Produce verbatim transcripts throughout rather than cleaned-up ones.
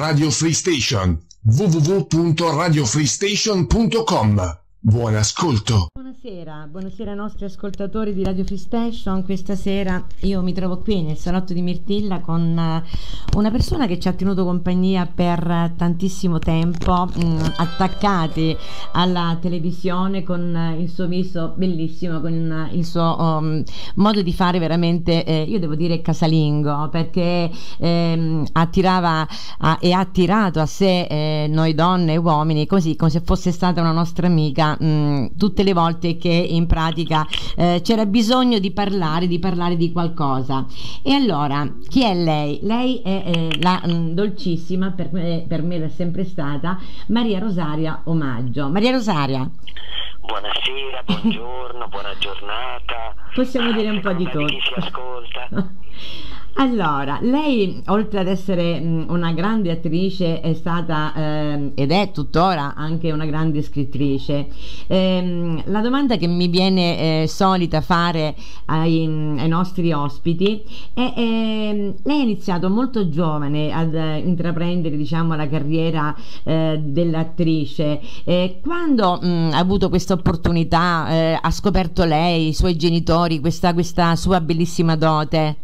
Radio Free Station, w w w punto radio free station punto com. Buon ascolto. Buonasera, buonasera ai nostri ascoltatori di Radio Free Station. Questa sera io mi trovo qui nel salotto di Mirtilla con una persona che ci ha tenuto compagnia per tantissimo tempo, mh, attaccati alla televisione con il suo viso bellissimo, con il suo um, modo di fare veramente, eh, io devo dire casalingo, perché eh, attirava a, e ha attirato a sé eh, noi donne e uomini così, come se fosse stata una nostra amica. Mh, tutte le volte che in pratica eh, c'era bisogno di parlare di parlare di qualcosa. E allora, chi è lei? Lei è eh, la mh, dolcissima, per me, per me è sempre stata, Maria Rosaria Omaggio. Maria Rosaria, buonasera, buongiorno, buona giornata. Possiamo dire un po' di tutto. Chi si ascolta? Allora, lei oltre ad essere mh, una grande attrice è stata eh, ed è tuttora anche una grande scrittrice. Ehm, la domanda che mi viene eh, solita fare ai, ai nostri ospiti è, eh, lei ha iniziato molto giovane ad eh, intraprendere, diciamo, la carriera eh, dell'attrice. Eh, quando mh, ha avuto questa opportunità, eh, ha scoperto lei, i suoi genitori, questa, questa sua bellissima dote?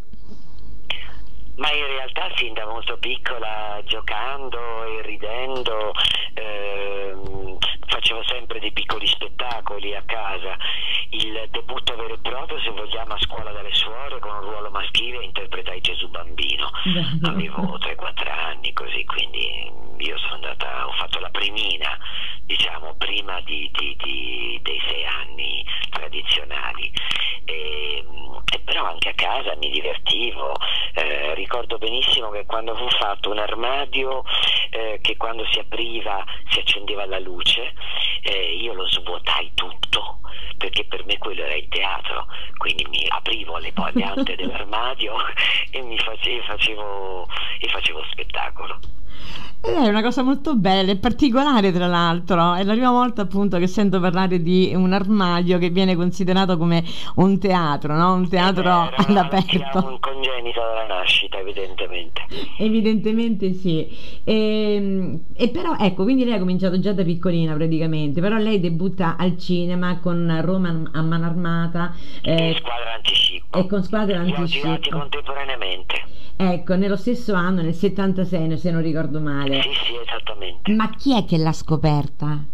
Ma in realtà sin da molto piccola, giocando e ridendo, ehm, facevo sempre dei piccoli spettacoli a casa. Il debutto vero e proprio, se vogliamo, a scuola dalle suore, con un ruolo maschile, interpretai Gesù Bambino. Avevo tre quattro anni, così, quindi io sono andata, ho fatto la primina, diciamo, prima di, di, di, dei sei anni tradizionali. E, e però anche a casa mi divertivo. Eh, ricordo benissimo che quando fu fatto un armadio eh, che quando si apriva si accendeva la luce, eh, io lo svuotai tutto, perché per me quello era il teatro, quindi mi aprivo le ante dell'armadio e mi facevo, facevo, e facevo spettacolo. È una cosa molto bella e particolare, tra l'altro è la prima volta appunto che sento parlare di un armadio che viene considerato come un teatro, no? Un teatro eh beh, all'aperto. Era un congenito dalla nascita, evidentemente. Evidentemente sì. E, e però ecco, quindi lei ha cominciato già da piccolina praticamente, però lei debutta al cinema con Roma a mano armata eh, e Squadra Antiscippo. E con Squadra Antiscippo. Li ho girati contemporaneamente. Ecco, nello stesso anno, nel settantasei, se non ricordo male. Sì, sì, esattamente. Ma chi è che l'ha scoperta?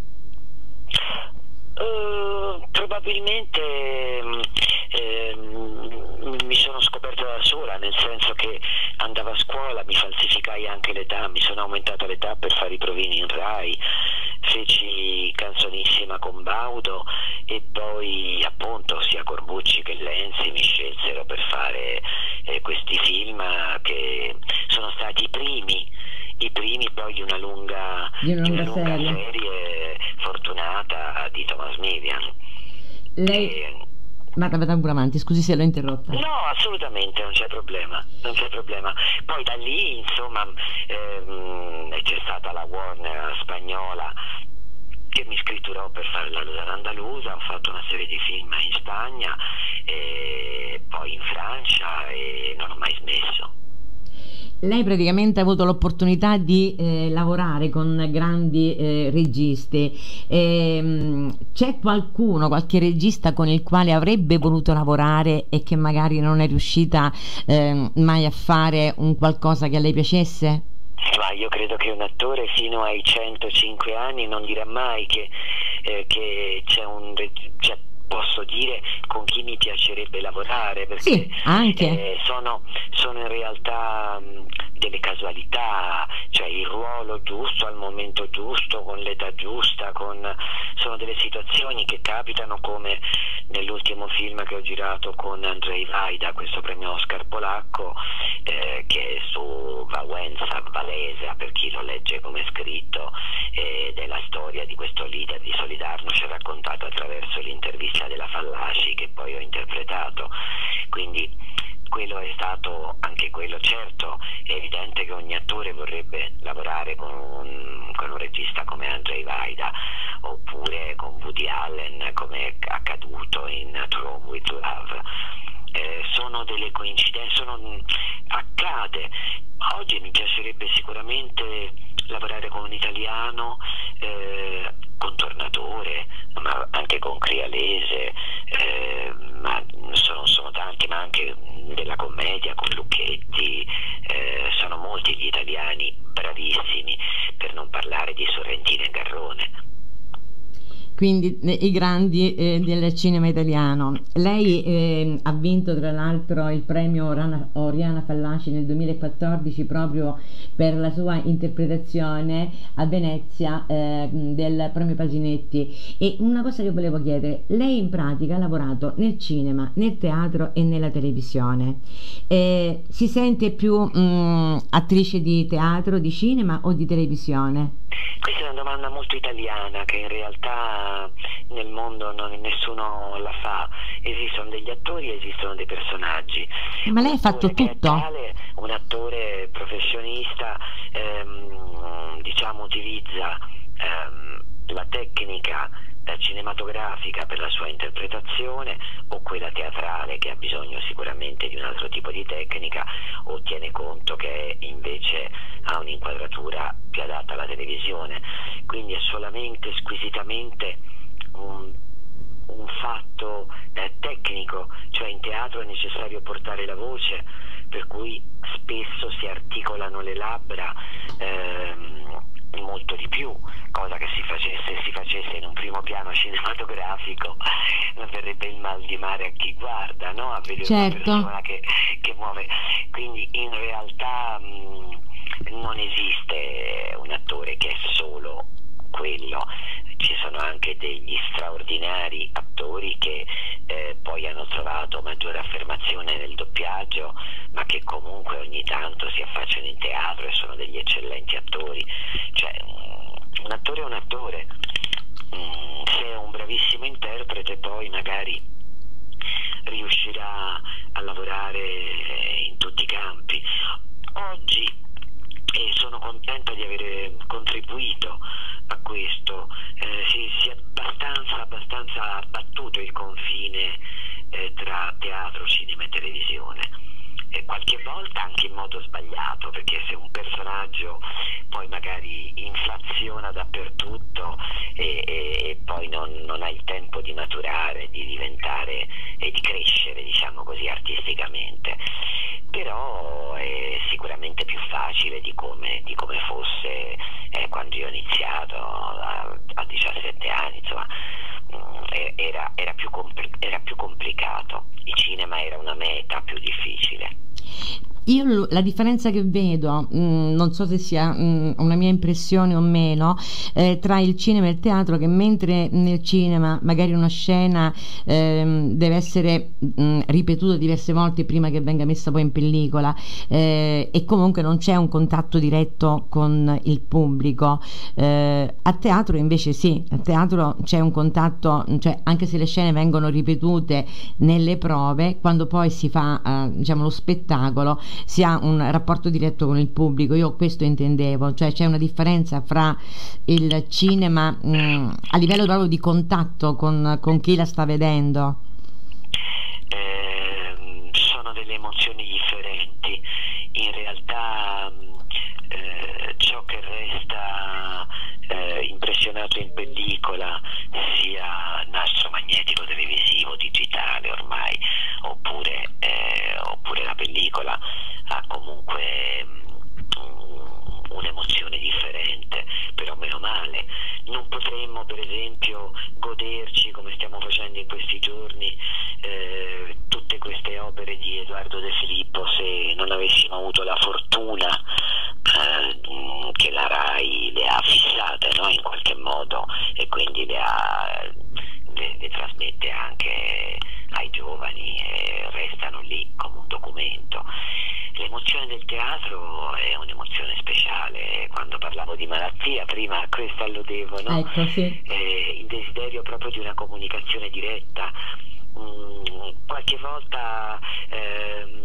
Uh, probabilmente eh, mi sono scoperta da sola, nel senso che andavo a scuola, mi falsificai anche l'età, mi sono aumentata l'età per fare i provini in Rai, feci Canzonissima con Baudo e poi appunto sia Corbucci che Lenzi mi scelsero per fare eh, questi film che sono stati i primi i primi poi di una lunga, di una lunga, di una lunga serie. serie fortunata di Thomas Millian. Lei e... vada, vada pure avanti, scusi se l'ho interrotta. No, assolutamente, non c'è problema, non c'è problema. Poi da lì, insomma, ehm, c'è stata la Warner spagnola che mi scritturò per fare la Luzana Andalusa, ho fatto una serie di film in Spagna e poi in Francia e non ho mai smesso. Lei praticamente ha avuto l'opportunità di eh, lavorare con grandi eh, registi. E, c'è qualcuno, qualche regista con il quale avrebbe voluto lavorare e che magari non è riuscita eh, mai a fare un qualcosa che a lei piacesse? Ma io credo che un attore fino ai centocinque anni non dirà mai che, eh, che c'è un cioè, posso dire con chi mi piacerebbe lavorare, perché sì, anche. Eh, sono, sono in realtà mh, delle casualità, cioè il ruolo giusto al momento giusto, con l'età giusta, con, sono delle situazioni che capitano, come nell'ultimo film che ho girato con Andrzej Wajda, questo premio Oscar polacco, eh, che è su Wałęsa, Wałęsa per chi lo legge come scritto, ed è la storia di questo leader di Solidarnosc raccontata attraverso l'intervista della Fallaci che poi ho interpretato. Quindi quello è stato anche quello. Certo, è evidente che ogni attore vorrebbe lavorare con un, con un regista come Andrzej Wajda oppure con Woody Allen, come è accaduto in To Rome with Love, eh, sono delle coincidenze, sono, accade. Oggi mi piacerebbe sicuramente lavorare con un italiano, eh, con Tornatore, ma anche con Crialese, eh, ma sono, sono tanti, ma anche della commedia con Lucchetti, eh, sono molti gli italiani bravissimi, per non parlare di Sorrentino e Garrone. Quindi eh, i grandi eh, del cinema italiano. Lei eh, ha vinto tra l'altro il premio Oriana, Oriana Fallaci nel duemilaquattordici proprio per la sua interpretazione a Venezia eh, del premio Pasinetti. E una cosa che volevo chiedere, lei in pratica ha lavorato nel cinema, nel teatro e nella televisione. Eh, si sente più mh, attrice di teatro, di cinema o di televisione? Questa è una domanda molto italiana che in realtà nel mondo non, nessuno la fa. Esistono degli attori, esistono dei personaggi. Ma lei ha fatto tutto? Tale, un attore professionista ehm, diciamo utilizza ehm, la tecnica cinematografica per la sua interpretazione o quella teatrale che ha bisogno sicuramente di un altro tipo di tecnica, o tiene conto che invece ha un'inquadratura più adatta alla televisione. Quindi è solamente squisitamente un, un fatto eh, tecnico, cioè in teatro è necessario portare la voce, per cui spesso si articolano le labbra ehm, molto di più, cosa che si facesse, si facesse in un primo piano cinematografico non verrebbe il mal di mare a chi guarda, no? A vedere certo. Una persona che, che muove. Quindi in realtà mh, non esiste un attore che è solo quello. Ci sono anche degli straordinari attori che eh, poi hanno trovato maggiore affermazione nel doppiaggio, ma che comunque ogni tanto si affacciano in teatro e sono degli eccellenti attori. Cioè, um, un attore è un attore. Um, se è un bravissimo interprete, poi magari riuscirà a lavorare in tutti i campi. Oggi, e sono contenta di aver contribuito a questo, eh, si, si è abbastanza, abbastanza abbattuto il confine eh, tra teatro, cinema e televisione, e qualche volta anche in modo sbagliato, perché se un personaggio poi magari inflaziona dappertutto e, e, e poi non, non ha il tempo di maturare, di diventare e di crescere, diciamo così, artisticamente. Però è sicuramente più facile di come, di come fosse eh, quando io ho iniziato a, a diciassette anni, insomma, mh, era, era, più era più complicato. Il cinema era una meta più difficile. Io la differenza che vedo, mh, non so se sia mh, una mia impressione o meno, eh, tra il cinema e il teatro, che mentre nel cinema magari una scena ehm, deve essere mh, ripetuta diverse volte prima che venga messa poi in pellicola, eh, e comunque non c'è un contatto diretto con il pubblico, eh, a teatro invece sì, a teatro c'è un contatto, cioè anche se le scene vengono ripetute nelle prove, quando poi si fa eh, diciamo lo spettacolo, si ha un rapporto diretto con il pubblico. Io questo intendevo, cioè c'è una differenza fra il cinema mh, a livello proprio di contatto con, con chi la sta vedendo. Eh, sono delle emozioni differenti. In realtà eh, ciò che resta eh, impressionato in pellicola, sia nastro magnetico, televisivo, digitale ormai, oppure, eh, oppure la pellicola, ha comunque um, un'emozione differente, però meno male. Non potremmo per esempio goderci, come stiamo facendo in questi giorni, eh, tutte queste opere di Edoardo De Filippo se non avessimo avuto la fortuna eh, che la RAI le ha fissate, no? In qualche modo, e quindi le, ha, le, le trasmette anche ai giovani e restano lì come un documento. L'emozione del teatro è un'emozione speciale. Quando parlavo di malattia prima, a questo alludevo, no? Ecco, sì. Eh, il desiderio proprio di una comunicazione diretta. Mm, qualche volta eh,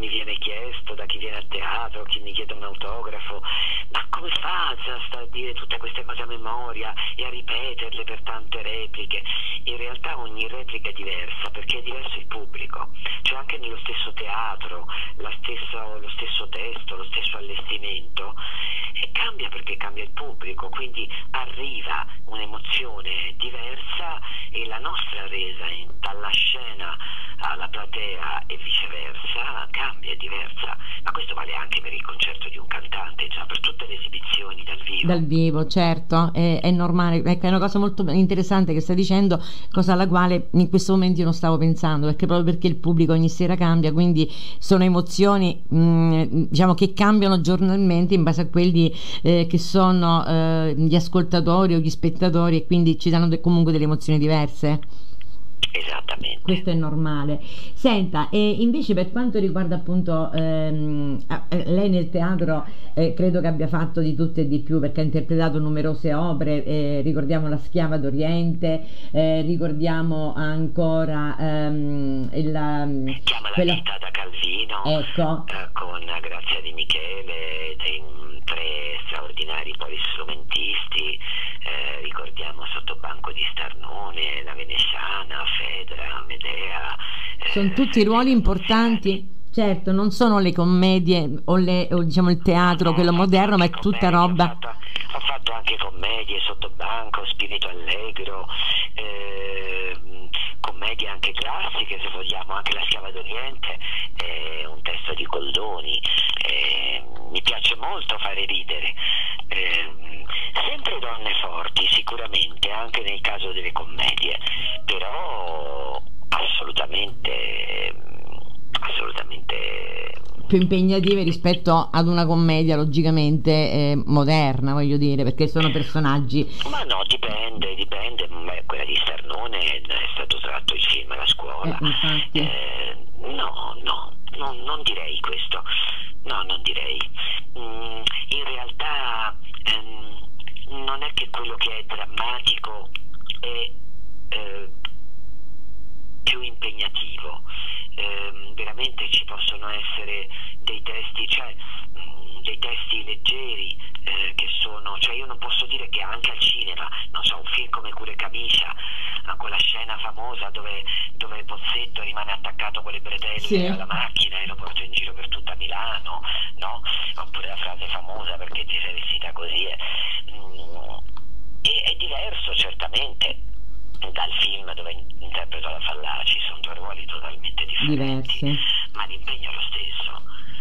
mi viene chiesto, da chi viene a teatro, chi mi chiede un autografo, ma come fa a dire tutte queste cose a memoria e a ripeterle per tante repliche? In realtà ogni replica è diversa, perché è diverso il pubblico, cioè anche nello stesso teatro, la stessa, lo stesso testo, lo stesso allestimento, e cambia perché cambia il pubblico, quindi arriva un'emozione diversa e la nostra resa in, dalla scena alla platea e viceversa cambia, è diversa, ma questo vale anche per il concerto di un cantante, già per tutte le esibizioni dal vivo. Dal vivo, certo, è, è normale, ecco, è una cosa molto interessante che stai dicendo, cosa alla quale in questo momento io non stavo pensando, perché proprio perché il pubblico ogni sera cambia, quindi sono emozioni mh, diciamo che cambiano giornalmente in base a quelli eh, che sono eh, gli ascoltatori o gli spettatori, e quindi ci danno de- comunque delle emozioni diverse. Esattamente. Questo è normale. Senta, e invece per quanto riguarda appunto ehm, lei nel teatro eh, credo che abbia fatto di tutto e di più, perché ha interpretato numerose opere, eh, ricordiamo La Schiava d'Oriente, eh, ricordiamo ancora ehm, il, Chiama la quella... vita da Calvino, ecco. eh, con Grazia Di Michele, dei tre straordinari polistrumentisti, eh, ricordiamo Sottobanco di Starnone, La Veneziana, Fedra, Medea. Eh, sono tutti ruoli importanti, certo, non sono le commedie o, le, o diciamo il teatro, no, quello moderno, ma è tutta roba. Ho fatto, ho fatto anche commedie, Sottobanco, Spirito Allegro, eh, commedie anche classiche, se vogliamo, anche La Schiava d'Oriente, è un testo di Goldoni. Eh, mi piace molto fare ridere, eh, sempre donne forti sicuramente, anche nel caso delle commedie, però assolutamente assolutamente più impegnative rispetto ad una commedia logicamente eh, moderna, voglio dire, perché sono personaggi. Ma no, dipende, dipende. Beh, quella di Starnone è stato tratto il film La Scuola. Eh, infatti. Eh, no, no, non, non direi questo. No, non direi. Mm, in realtà ehm, non è che quello che è drammatico è eh, più impegnativo. Eh, veramente ci possono essere dei testi, cioè mh, dei testi leggeri eh, che sono, cioè io non posso dire che anche al cinema, non so, un film come Cure Camicia, eh, quella scena famosa dove, dove Pozzetto rimane attaccato con le bretelle sì. alla macchina e lo porta in giro per tutta Milano, no? Oppure la frase famosa "perché ti sei vestita così", eh. mh, è, è diverso certamente dal film dove interpreto la Fallaci, sono due ruoli totalmente differenti, diversi, ma l'impegno è lo stesso,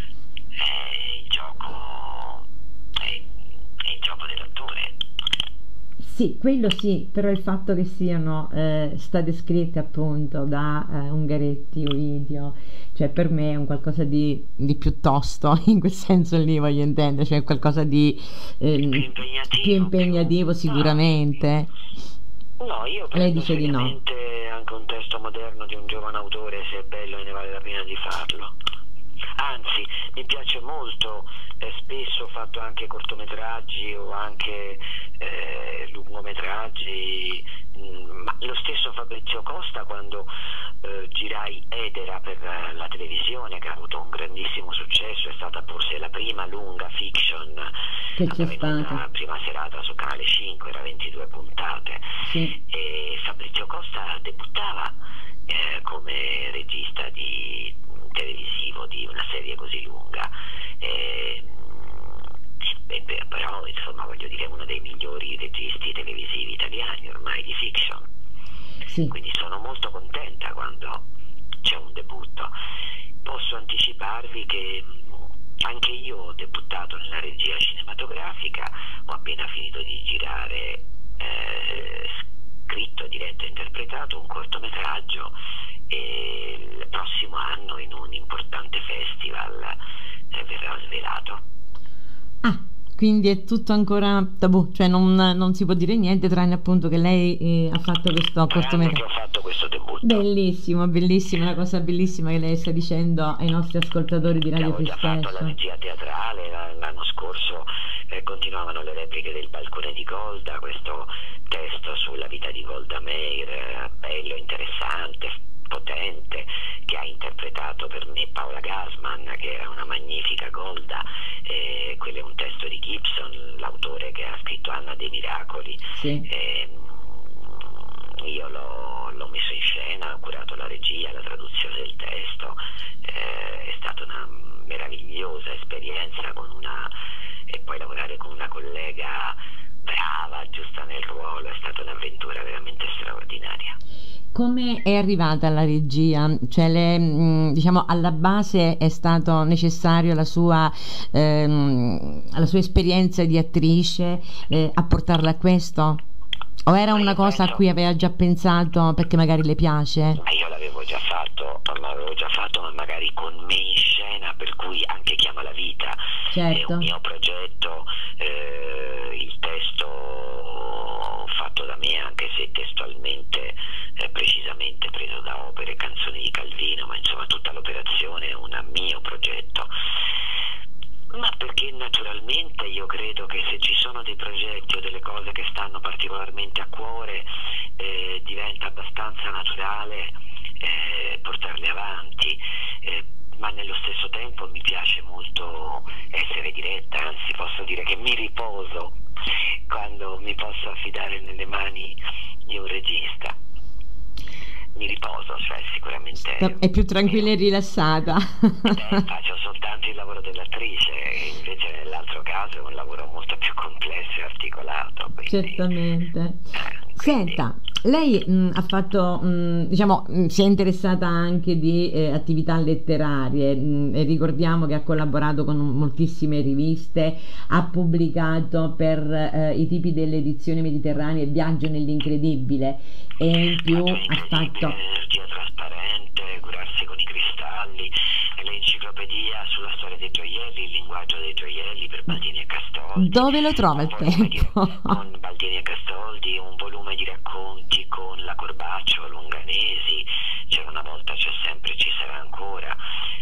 è il gioco, è, è il gioco dell'attore. Sì, quello sì, però il fatto che siano eh, state scritte appunto da eh, Ungaretti, Ovidio, cioè per me è un qualcosa di, di piuttosto, in quel senso lì voglio intendere, cioè qualcosa di eh, più impegnativo, più impegnativo più... sicuramente. No, io Lei prendo dice di no. seriamente anche un testo moderno di un giovane autore, se è bello e ne vale la pena di farlo. Anzi, mi piace molto, eh, spesso ho fatto anche cortometraggi o anche eh, lungometraggi, mh, ma lo stesso Fabrizio Costa quando eh, girai Edera per la televisione, che ha avuto un grandissimo successo, è stata forse la prima lunga fiction che c'è stata, la prima serata su Canale cinque, era ventidue puntate, sì. E Fabrizio Costa debuttava eh, come regista di televisivo di una serie così lunga, eh, beh, beh, però insomma voglio dire, uno dei migliori registi televisivi italiani ormai di fiction, sì. Quindi sono molto contenta quando c'è un debutto. Posso anticiparvi che anche io ho debuttato nella regia cinematografica, ho appena finito di girare, eh, scritto, diretto e interpretato un cortometraggio, e il prossimo anno in un importante festival eh, verrà svelato. Ah, quindi è tutto ancora tabù, cioè non, non si può dire niente tranne appunto che lei eh, ha fatto questo cortometraggio. Ho fatto questo debutto. Bellissimo, bellissimo, una cosa bellissima che lei sta dicendo ai nostri ascoltatori di Radio Free Station. Ho già fatto la regia teatrale, l'anno scorso eh, continuavano le repliche del Balcone di Golda, questo testo sulla vita di Golda Meir, eh, bello, interessante, potente, che ha interpretato per me Paola Gassman, che era una magnifica Golda. Eh, quello è un testo di Gibson, l'autore che ha scritto Anna dei Miracoli. Sì. Eh, io l'ho, l'ho messo in scena, ho curato la regia, la traduzione del testo. Eh, è stata una meravigliosa esperienza con una, e poi lavorare con una collega brava, giusta nel ruolo, è stata un'avventura veramente straordinaria. Come è arrivata alla regia? Cioè, le, mh, diciamo, alla base è stato necessario la sua, ehm, la sua esperienza di attrice eh, a portarla a questo? O era una cosa a cui aveva già pensato perché magari le piace? Ma io l'avevo già fatto, ma l'avevo già fatto, ma magari con me in scena, per cui anche Chiama la vita Certo. è un mio progetto, eh, il testo fatto da me, anche se testualmente eh, precisamente preso da opere e canzoni di Calvino, ma insomma tutta l'operazione è un mio progetto. Ma perché naturalmente io credo che se ci sono dei progetti o delle cose che stanno particolarmente a cuore, eh, diventa abbastanza naturale eh, portarle avanti, eh, ma nello stesso tempo mi piace molto essere diretta, anzi posso dire che mi riposo quando mi posso affidare nelle mani di un regista. Mi riposo, cioè sicuramente È più tranquilla e rilassata. eh, faccio soltanto il lavoro dell'attrice, e invece nell'altro caso è un lavoro molto più complesso e articolato, quindi, Certamente. eh, quindi- Senta, lei mh, ha fatto, mh, diciamo, mh, si è interessata anche di eh, attività letterarie, mh, e ricordiamo che ha collaborato con moltissime riviste, ha pubblicato per eh, i tipi delle edizioni mediterranee Viaggio nell'incredibile, e in più Viaggio ha incredibile, fatto... Energia trasparente, Curarsi con i cristalli, e l'enciclopedia sulla storia dei gioielli, il linguaggio dei gioielli per Baldini e Castoldi. Dove lo trova Un il volume di- tempo? con Baldini e Castoldi, un volume di racconti con la Corbaccio, Longanesi, c'era una volta, c'è sempre, ci sarà ancora.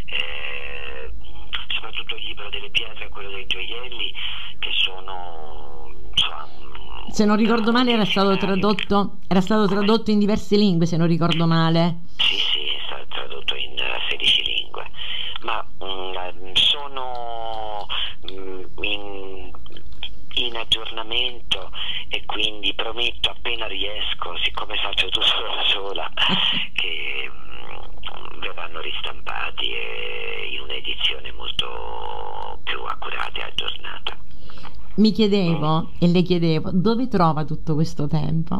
Eh, soprattutto il libro delle pietre e quello dei gioielli, che sono, insomma, Se non ricordo male era stato dizionario. tradotto, era stato tradotto in diverse lingue, se non ricordo male. Sì, sì, è stato tradotto in eh, sedici lingue, ma mm, sono mm, in, in aggiornamento, e quindi prometto appena riesco, siccome faccio tutto da sola, che mm, verranno ristampati e in un'edizione molto più accurata e aggiornata. Mi chiedevo e le chiedevo dove trova tutto questo tempo?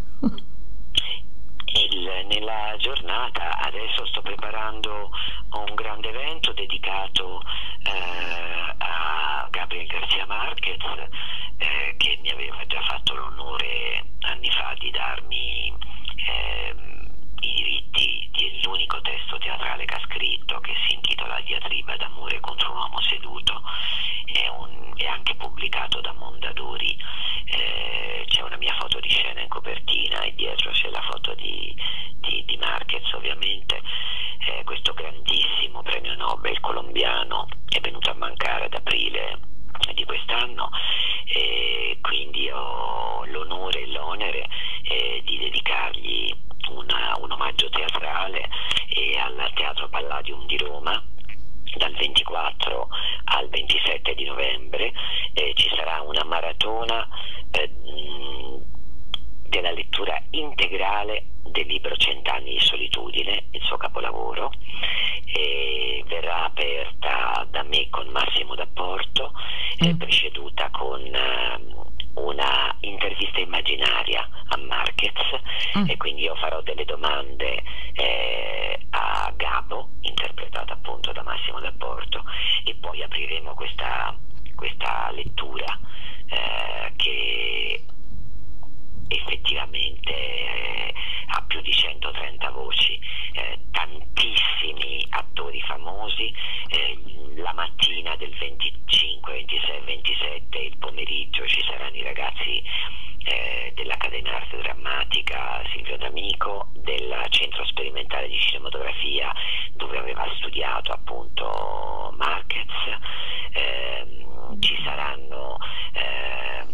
Il, nella giornata adesso sto preparando un grande evento dedicato eh, a Gabriel García Márquez, eh, che mi aveva già fatto l'onore anni fa di darmi eh, i diritti dell'unico testo teatrale che ha scritto, che si intitola Diatriba d'amore contro un uomo seduto. È, un, è anche pubblicato da Mondadori. Eh, c'è una mia foto di scena in copertina e dietro c'è la foto di, di, di Márquez, ovviamente. Eh, questo grandissimo premio Nobel colombiano è venuto a mancare ad aprile di quest'anno, e quindi ho l'onore e l'onere eh, di dedicargli una, un omaggio teatrale, e al Teatro Palladium di Roma dal ventiquattro al ventisette di novembre eh, ci sarà una maratona eh, della lettura integrale del libro Cent'anni di solitudine, il suo capolavoro, e verrà aperta da me con Massimo D'Apporto, eh, preceduta con eh, una intervista immaginaria a Márquez, Mm. e quindi io farò delle domande eh, a Gabo, interpretata appunto da Massimo D'Apporto, e poi apriremo questa, questa lettura eh, che effettivamente eh, ha più di centotrenta voci, eh, tantissimi attori famosi. Eh, la mattina del venticinque, ventisei, ventisette, il pomeriggio ci saranno i ragazzi eh, dell'Accademia Arte Drammatica Silvio D'Amico, del Centro Sperimentale di Cinematografia dove aveva studiato appunto Márquez. Eh, ci saranno eh,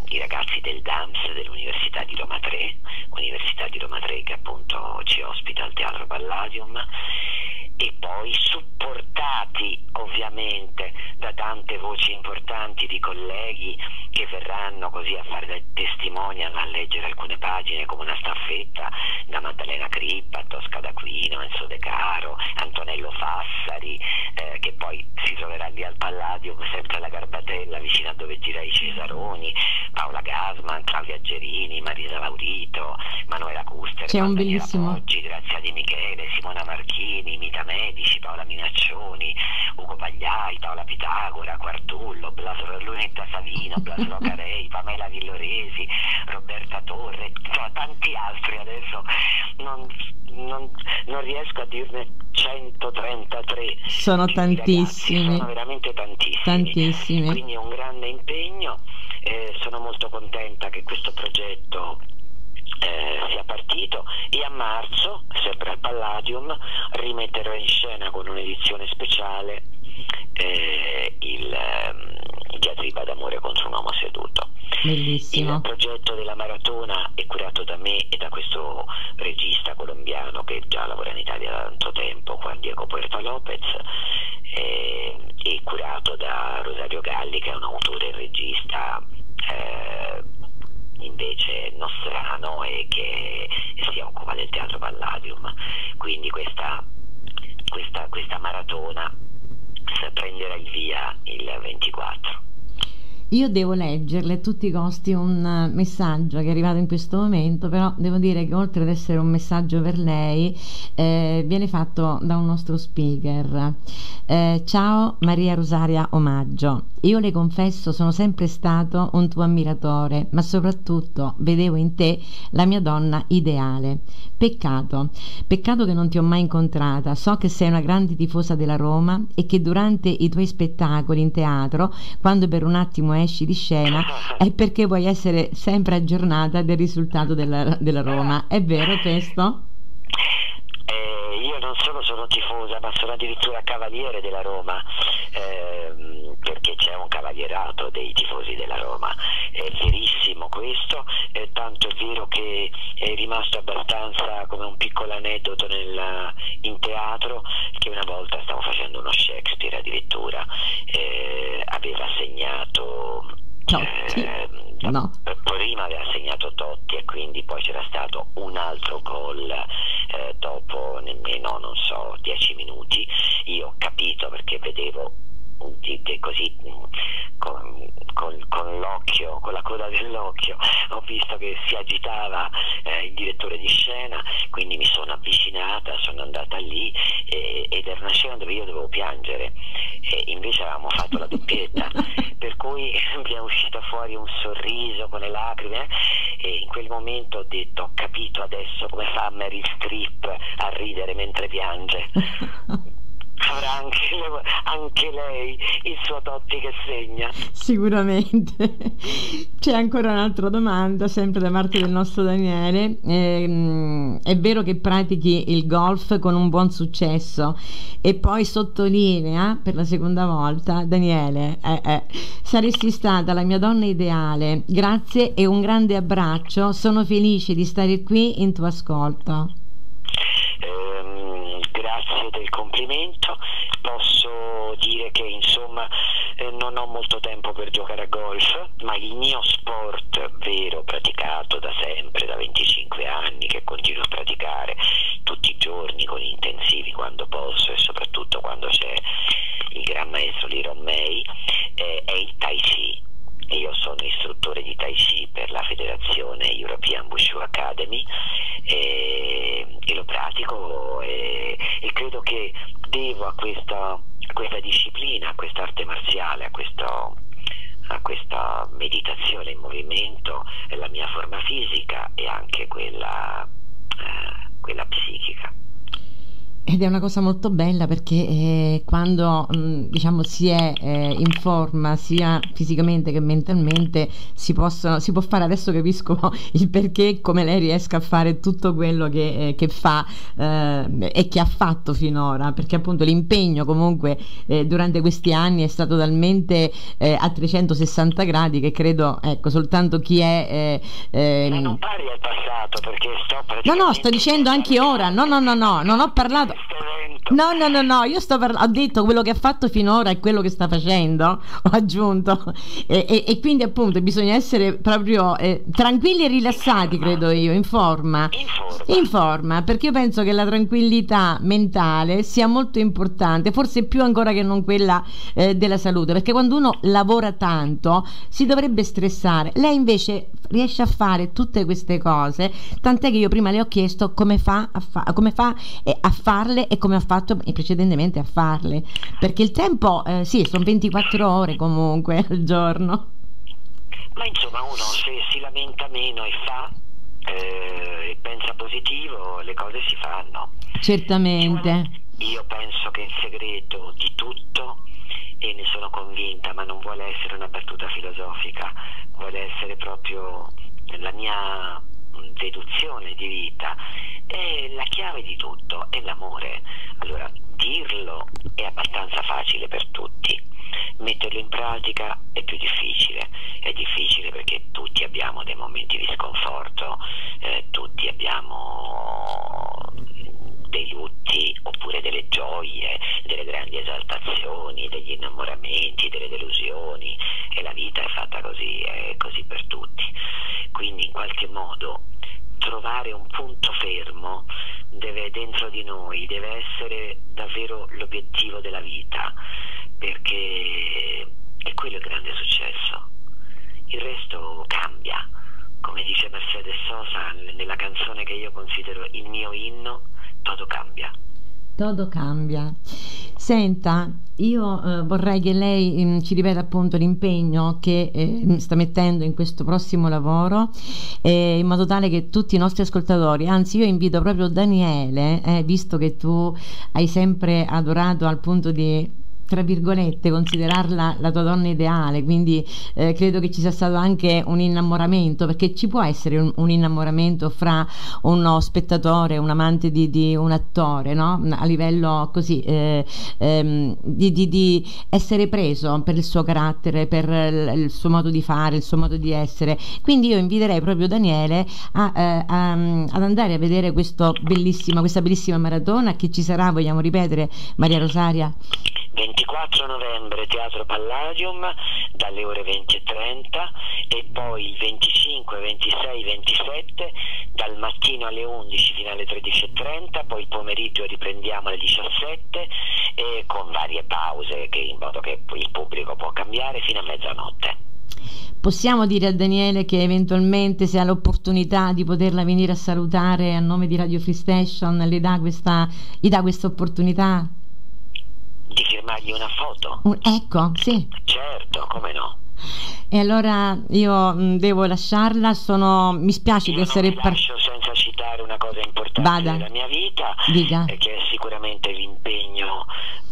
i ragazzi del D A M S dell'Università di Roma tre, Università di Roma tre che appunto ci ospita al Teatro Palladium, e poi supportati ovviamente da tante voci importanti di colleghi che verranno così a fare da testimonial, a leggere alcune pagine come una staffetta, da Maddalena Crippa, Tosca d'Aquino, Enzo De Caro, Antonello Fassari, eh, che poi si troverà lì al Palladium, sempre alla Garbatella, vicino a dove gira i Cesaroni, Paola Gasman, Claudia Gerini, Marisa Laurito, Manuela Custer, c'è un bellissimo Poggi, Grazia Di Michele, Simona Marchini, Mita Medici, Paola Minaccioni, Ugo Pagliai, Paola Pitagora, Quartullo, Blasolo, Lunetta Savino, Blasolo Carei, Pamela Villoresi, Roberta Torre, insomma, tanti altri. Adesso non, non, non riesco a dirne centotrentatré. Sono tantissimi, ragazzi, sono veramente tantissimi, tantissimi. Quindi è un grande impegno. Eh, sono molto contenta che questo progetto Eh, sia partito, e a marzo, sempre al Palladium, rimetterò in scena con un'edizione speciale eh, il eh, Diatriba d'amore contro un uomo seduto. Bellissimo. Il progetto della maratona è curato da me e da questo regista colombiano che già lavora in Italia da tanto tempo, Juan Diego Puerta Lopez, eh, è curato da Rosario Galli, che è un autore e regista eh, invece nostrano e che si occupa del Teatro Palladium. Quindi questa, questa, questa maratona prenderà il via il ventiquattro. Io devo leggerle a tutti i costi un messaggio che è arrivato in questo momento, però devo dire che oltre ad essere un messaggio per lei, eh, viene fatto da un nostro speaker. Eh, ciao Maria Rosaria Omaggio, io le confesso sono sempre stato un tuo ammiratore, ma soprattutto vedevo in te la mia donna ideale. Peccato, peccato che non ti ho mai incontrata. So che sei una grande tifosa della Roma e che durante i tuoi spettacoli in teatro, quando per un attimo esci di scena, è perché vuoi essere sempre aggiornata del risultato della, della Roma. È vero questo? Eh, io non solo sono tifosa, ma sono addirittura cavaliere della Roma, ehm, perché c'è un cavalierato dei tifosi della Roma. È verissimo questo, eh, tanto è vero che è rimasto abbastanza come un piccolo aneddoto nel, in teatro, che una volta stavo facendo uno Shakespeare addirittura, eh, aveva segnato Totti. Eh, no. Prima aveva segnato Totti e quindi poi c'era stato un altro gol eh, dopo nemmeno, non so, dieci minuti. Io ho capito, perché vedevo di, di, così con, con, con l'occhio, con la coda dell'occhio, ho visto che si agitava eh, il direttore di scena, quindi mi sono avvicinata, sono andata lì e, ed era una scena dove io dovevo piangere, e invece avevamo fatto la doppietta, per cui mi è uscito fuori un sorriso con le lacrime, e in quel momento ho detto: ho capito adesso come fa Meryl Streep a ridere mentre piange. Avrà anche, anche lei il suo Totti che segna. Sicuramente. C'è ancora un'altra domanda, sempre da parte del nostro Daniele. Eh, è vero che pratichi il golf con un buon successo? E poi sottolinea per la seconda volta: Daniele, eh, eh, saresti stata la mia donna ideale. Grazie e un grande abbraccio. Sono felice di stare qui in tuo ascolto. Grazie del complimento. Posso dire che insomma eh, non ho molto tempo per giocare a golf, ma il mio sport vero, praticato da sempre, da venticinque anni, che continuo a praticare tutti i giorni con intensivi quando posso, e soprattutto quando c'è il gran maestro Liron May, eh, è il Tai Chi. Io sono istruttore di Tai Chi per la federazione European Wushu Academy, e, e lo pratico, e, e credo che devo a questa, a questa disciplina, a questa arte marziale, a, questo, a questa meditazione in movimento, la mia forma fisica e anche quella, eh, quella psichica. ed è una cosa molto bella perché eh, quando mh, diciamo si è eh, in forma sia fisicamente che mentalmente si possono si può fare, adesso capisco il perché, come lei riesca a fare tutto quello che, eh, che fa eh, e che ha fatto finora, perché appunto l'impegno comunque eh, durante questi anni è stato talmente eh, a trecentosessanta gradi che credo, ecco, soltanto chi è eh, eh, Ma non parli al passato, perché sto no praticamente no sto dicendo anche ora, no no no no non ho parlato. No, no, no, no, io sto parlando, ho detto quello che ha fatto finora e quello che sta facendo, ho aggiunto, e, e, e quindi appunto bisogna essere proprio eh, tranquilli e rilassati, credo io, in forma. In forma. In forma, perché io penso che la tranquillità mentale sia molto importante, forse più ancora che non quella eh, della salute, perché quando uno lavora tanto si dovrebbe stressare. Lei invece riesce a fare tutte queste cose, tant'è che io prima le ho chiesto come fa a, fa- come fa, eh, a farle e come ha fatto precedentemente a farle, perché il tempo eh, sì, sono ventiquattro ore comunque al giorno. Ma insomma, uno se si lamenta meno e fa eh, e pensa positivo, le cose si fanno. Certamente. Io penso che il segreto di tutto, e ne sono convinta, ma non vuole essere una battuta filosofica, vuole essere proprio la mia deduzione di vita, e la chiave di tutto è l'amore. Allora, dirlo è abbastanza facile per tutti, metterlo in pratica è più difficile. È difficile perché tutti abbiamo dei momenti di sconforto, eh, tutti abbiamo dei lutti oppure delle gioie, delle grandi esaltazioni, degli innamoramenti, delle delusioni, e la vita è fatta così, è così per tutti. Quindi in qualche modo trovare un punto fermo deve dentro di noi, deve essere davvero l'obiettivo della vita, perché è quello il grande successo. Il resto cambia, come dice Mercedes Sosa nella canzone che io considero il mio inno, tutto cambia. Tutto cambia. Senta, io eh, vorrei che lei mh, ci ripeta appunto l'impegno che eh, sta mettendo in questo prossimo lavoro, eh, in modo tale che tutti i nostri ascoltatori, anzi io invito proprio Daniele, eh, visto che tu hai sempre adorato al punto di, tra virgolette, considerarla la tua donna ideale, quindi eh, credo che ci sia stato anche un innamoramento, perché ci può essere un, un innamoramento fra uno spettatore, un amante di, di un attore, no? A livello così eh, ehm, di, di, di essere preso per il suo carattere, per il, il suo modo di fare, il suo modo di essere. Quindi io inviterei proprio Daniele a, eh, a, ad andare a vedere questo bellissima, questa bellissima maratona che ci sarà, vogliamo ripetere, Maria Rosaria? ventiquattro novembre Teatro Palladium dalle ore venti e trenta, e poi il venticinque, ventisei, ventisette dal mattino alle undici fino alle tredici e trenta, poi il pomeriggio riprendiamo alle diciassette e con varie pause che in modo che il pubblico può cambiare fino a mezzanotte. Possiamo dire a Daniele che eventualmente, se ha l'opportunità di poterla venire a salutare a nome di Radio Free Station, le dà questa, gli dà questa opportunità? Di firmargli una foto? Un, ecco, sì. Certo, come no. E allora io mh, devo lasciarla, sono, mi spiace io di essere non vi lascio senza citare una cosa importante Vada. della mia vita, Dica. eh, che è sicuramente l'impegno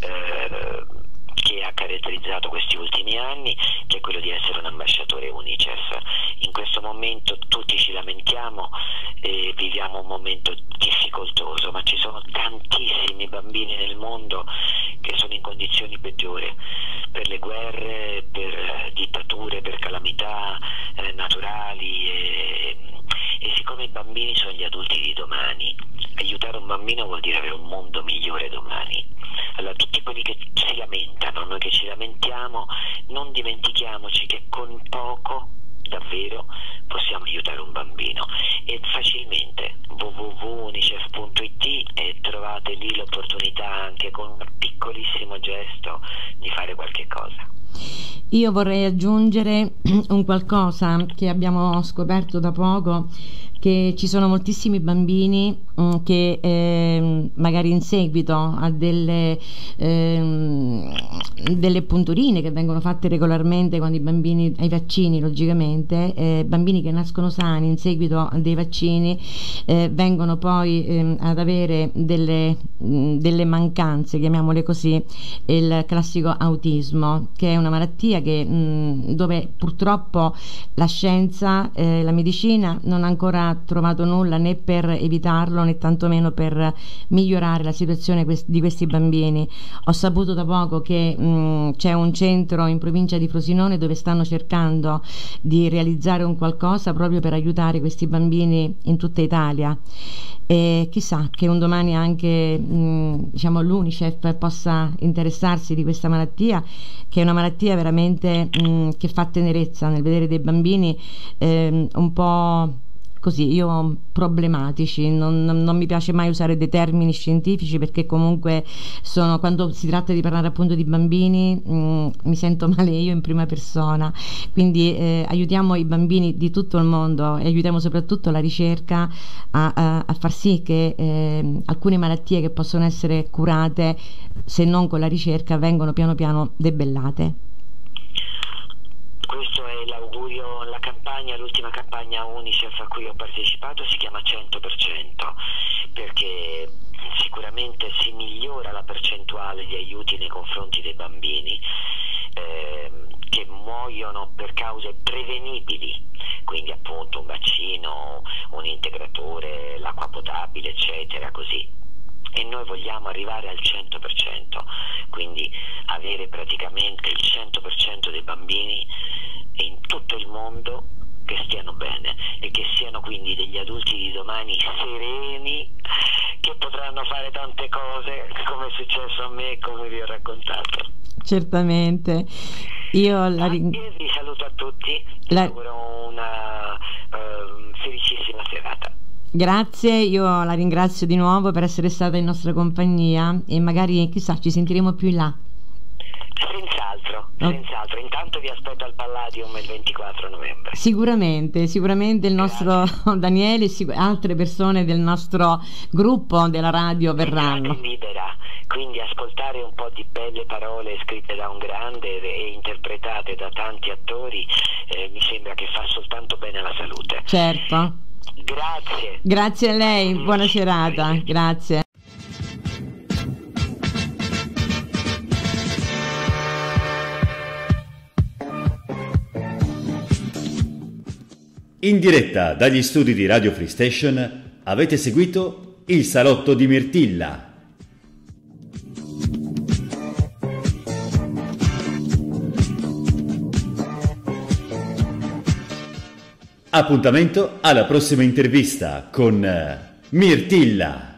eh, che ha caratterizzato questi ultimi anni, che è quello di essere un ambasciatore Unicef. In questo momento tutti ci lamentiamo e viviamo un momento difficoltoso, ma ci sono tantissimi bambini nel mondo che sono in condizioni peggiori per le guerre, per eh, dittature, per calamità eh, naturali e, e siccome i bambini sono gli adulti di domani, aiutare un bambino vuol dire avere un mondo migliore domani. Allora tutti quelli che si lamentano, noi che ci lamentiamo, non dimentichiamoci che con poco davvero possiamo aiutare un bambino, e facilmente w w w punto unicef punto i t e trovate lì l'opportunità anche con un piccolissimo gesto di fare qualche cosa. Io vorrei aggiungere un qualcosa che abbiamo scoperto da poco, che ci sono moltissimi bambini um, che eh, magari in seguito a delle, eh, delle punturine che vengono fatte regolarmente quando i bambini, ai vaccini logicamente, eh, bambini che nascono sani in seguito a dei vaccini eh, vengono poi eh, ad avere delle, mh, delle mancanze, chiamiamole così, il classico autismo, che è una malattia che, mh, dove purtroppo la scienza, eh, la medicina non ha ancora trovato nulla né per evitarlo né tantomeno per migliorare la situazione di questi bambini. Ho saputo da poco che mh, c'è un centro in provincia di Frosinone dove stanno cercando di realizzare un qualcosa proprio per aiutare questi bambini in tutta Italia, e chissà che un domani anche mh, diciamo l'UNICEF possa interessarsi di questa malattia, che è una malattia veramente mh, che fa tenerezza nel vedere dei bambini eh, un po' così, io problematici. Non, non mi piace mai usare dei termini scientifici, perché comunque sono, quando si tratta di parlare appunto di bambini mh, mi sento male io in prima persona, quindi eh, aiutiamo i bambini di tutto il mondo e aiutiamo soprattutto la ricerca a, a, a far sì che eh, alcune malattie che possono essere curate, se non con la ricerca, vengono piano piano debellate. Questo è l'augurio, la campagna, l'ultima campagna UNICEF a cui ho partecipato si chiama cento per cento, perché sicuramente si migliora la percentuale di aiuti nei confronti dei bambini eh, che muoiono per cause prevenibili, quindi appunto un vaccino, un integratore, l'acqua potabile, eccetera, così. E noi vogliamo arrivare al cento per cento, quindi avere praticamente il cento per cento dei bambini in tutto il mondo che stiano bene e che siano quindi degli adulti di domani sereni, che potranno fare tante cose come è successo a me, come vi ho raccontato. Certamente. Io la ring... vi saluto a tutti, vi la... auguro una uh, felicissima serata. Grazie, io la ringrazio di nuovo per essere stata in nostra compagnia e magari, chissà, ci sentiremo più in là. Senz'altro, oh. senz'altro. Intanto vi aspetto al Palladium il ventiquattro novembre. Sicuramente, sicuramente il nostro Grazie. Daniele e altre persone del nostro gruppo della radio verranno. È libera, quindi ascoltare un po' di belle parole scritte da un grande e interpretate da tanti attori eh, mi sembra che fa soltanto bene alla salute. Certo. Grazie. Grazie a lei, buona serata. Grazie. In diretta dagli studi di Radio Free Station avete seguito Il Salotto di Mirtilla. Appuntamento alla prossima intervista con Mirtilla.